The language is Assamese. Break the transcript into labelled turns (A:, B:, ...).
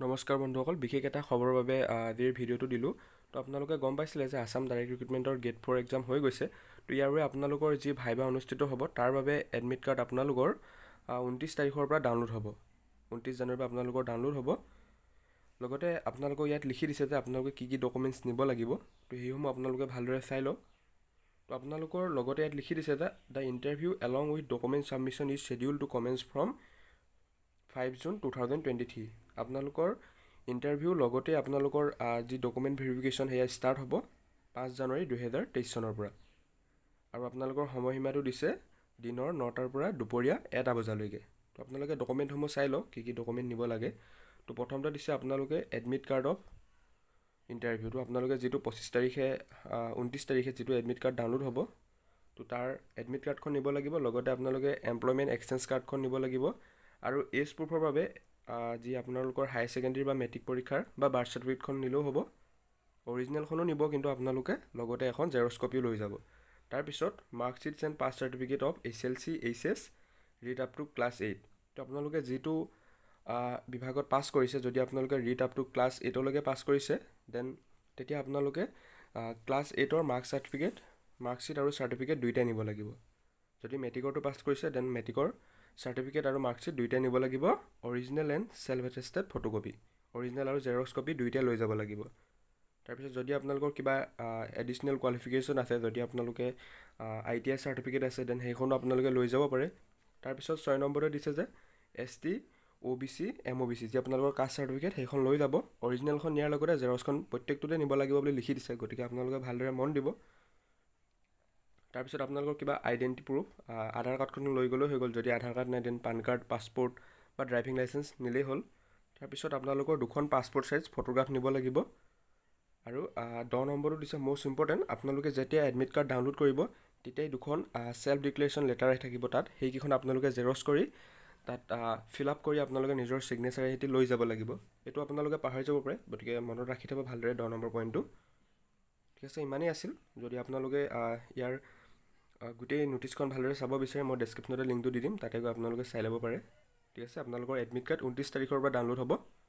A: নমস্কাৰ বন্ধুসকল, বিশেষ এটা খবৰৰ বাবে আজিৰ ভিডিঅ'টো দিলোঁ। তো আপোনালোকে গম পাইছিলে যে আসাম ডাইৰেক্ট ৰিক্ৰুটমেণ্টৰ গেট 4 এক্সাম হৈ গৈছে। তো ইয়াৰ বাবে আপোনালোকৰ যি ভাইবা অনুষ্ঠিত হ'ব তাৰ বাবে এডমিট কাৰ্ড আপোনালোকৰ 29 তাৰিখৰ পৰা ডাউনলোড হ'ব। 29 জানুৱাৰীৰ পৰা আপোনালোকৰ ডাউনলোড হ'ব। লগতে আপোনালোকক ইয়াত লিখি দিছে যে আপোনালোকে কি ডকুমেণ্টছ নিব লাগিব। তো সেইসমূহ আপোনালোকে ভালদৰে চাই লওক। তো আপোনালোকৰ লগতে ইয়াত লিখি দিছে যে the interview along with document submission is schedule to commence from 5 June 2023। আপোনালোকৰ ইণ্টাৰভিউ লগতে আপোনালোকৰ যি ডকুমেণ্ট ভেৰিফিকেশ্যন সেয়া ষ্টাৰ্ট হ'ব 5 জানুৱাৰী 2023 চনৰ পৰা। আৰু আপোনালোকৰ সময়সীমাটো দিছে দিনৰ 9টাৰ পৰা দুপৰীয়া 1টা বজালৈকে। তো আপোনালোকে ডকুমেণ্টসমূহ চাই লওক কি ডকুমেণ্ট নিব লাগে। তো প্ৰথমতে দিছে আপোনালোকে এডমিট কাৰ্ড অফ ইণ্টাৰভিউটো আপোনালোকে যিটো 29 তাৰিখে যিটো এডমিট কাৰ্ড ডাউনলোড হ'ব, তো তাৰ এডমিট কাৰ্ডখন নিব লাগিব। লগতে আপোনালোকে এমপ্লয়মেণ্ট এক্সচেঞ্জ কাৰ্ডখন নিব লাগিব। আৰু এজ প্ৰুফৰ বাবে যি আপোনালোকৰ হায়াৰ ছেকেণ্ডেৰী বা মেট্ৰিক পৰীক্ষাৰ বা বাৰ্থ চাৰ্টিফিকেটখন নিলেও হ'ব। অৰিজিনেলখনো নিব, কিন্তু আপোনালোকে লগতে এখন জেৰক্স কপিও লৈ যাব। তাৰপিছত marksheet and pass certificate of SLC HS read up to class 8। তো আপোনালোকে যিটো বিভাগত পাছ কৰিছে, যদি আপোনালোকে ৰিড আপ টু ক্লাছ 8লৈকে পাছ কৰিছে, দেন তেতিয়া আপোনালোকে ক্লাছ 8ৰ মাৰ্কশ্বিট আৰু চাৰ্টিফিকেট দুয়োটাই নিব লাগিব। যদি মেট্ৰিকৰটো পাছ কৰিছে, দেন মেট্ৰিকৰ চাৰ্টিফিকেট আৰু মাৰ্কশ্বিট দুয়োটাই নিব লাগিব। Original and self attested photocopy, original আৰু জেৰক্স কপি দুয়োটাই লৈ যাব লাগিব। তাৰপিছত যদি আপোনালোকৰ কিবা এডিশ্যনেল কোৱালিফিকেশ্যন আছে, যদি আপোনালোকে ITI চাৰ্টিফিকেট আছে, দেন সেইখনো আপোনালোকে লৈ যাব পাৰে। তাৰপিছত 6 নম্বৰতে দিছে যে ST OBC MOBC যি আপোনালোকৰ কাষ্ট চাৰ্টিফিকেট সেইখন লৈ যাব। অৰিজিনেলখন নিয়াৰ লগতে জেৰক্সখন প্ৰত্যেকটোতে নিব লাগিব বুলি লিখি দিছে, গতিকে আপোনালোকে ভালদৰে মন দিব। তাৰপিছত আপোনালোকৰ কিবা আইডেণ্টি প্ৰুফ, আধাৰ কাৰ্ডখন লৈ গ'লেও হৈ গ'ল। যদি আধাৰ কাৰ্ড নাই, দেন পান কাৰ্ড, পাছপৰ্ট বা ড্ৰাইভিং লাইচেঞ্চ নিলেই হ'ল। তাৰপিছত আপোনালোকৰ 2খন পাছপৰ্ট চাইজ ফটোগ্ৰাফ নিব লাগিব। আৰু 10 নম্বৰটো দিছে মষ্ট ইম্পৰ্টেণ্ট, আপোনালোকে যেতিয়া এডমিট কাৰ্ড ডাউনলোড কৰিব তেতিয়াই 2খন চেল্ফ ডিক্লেৰেশ্যন লেটাৰ আহি থাকিব তাত। সেইকেইখন আপোনালোকে জেৰক্স কৰি তাত ফিল আপ কৰি আপোনালোকে নিজৰ ছিগনেচাৰ সৈতে লৈ যাব লাগিব। এইটো আপোনালোকে পাহৰি যাব পাৰে, গতিকে মনত ৰাখি থ'ব ভালদৰে 10 নম্বৰ পইণ্টটো। ঠিক আছে, ইমানেই আছিল। যদি আপোনালোকে ইয়াৰ গোটেই ন'টিছখন ভালদৰে চাব বিচাৰে, মই ডেছক্ৰিপশ্যনতে লিংকটো দি দিম, তাতে গৈ আপোনালোকে চাই ল'ব পাৰে। ঠিক আছে, আপোনালোকৰ এডমিট কাৰ্ড 29 তাৰিখৰ পৰা ডাউনলোড হ'ব।